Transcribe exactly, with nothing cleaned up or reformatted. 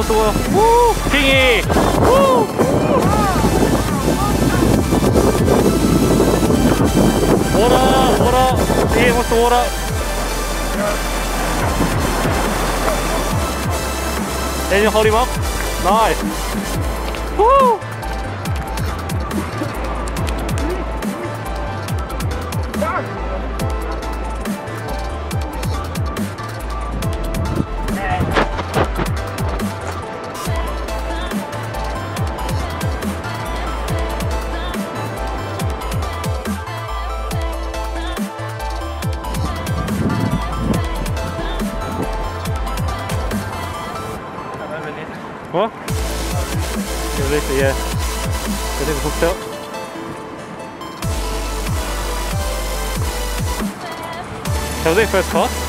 wants to water. Woo! Kingy! Woo! Water! Water! Ian wants the water. Then you hold him up. Nice. Woo! What? You release it, yeah. Get it hooked up. That was it, first pass.